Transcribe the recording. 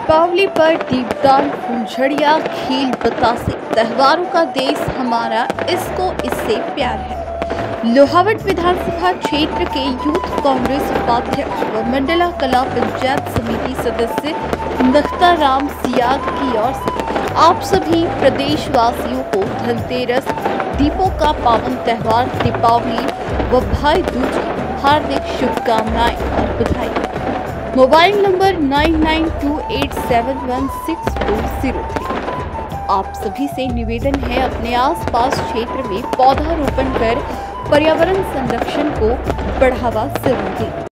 दीपावली पर दीपदान, फुलझड़ियाँ, खेल बतासे, त्योहारों का देश हमारा, इसको इससे प्यार है। लोहावट विधानसभा क्षेत्र के यूथ कांग्रेस उपाध्यक्ष व मंडला कला पंचायत समिति सदस्य नखताराम सियाग की ओर से आप सभी प्रदेशवासियों को धनतेरस, दीपों का पावन त्योहार दीपावली व भाई दूज की हार्दिक शुभकामनाएं और बधाई। Mobile number 9928716403। आप सभी से निवेदन है, अपने आसपास क्षेत्र में पौधारोपण कर पर्यावरण संरक्षण को बढ़ावा जरूर दें।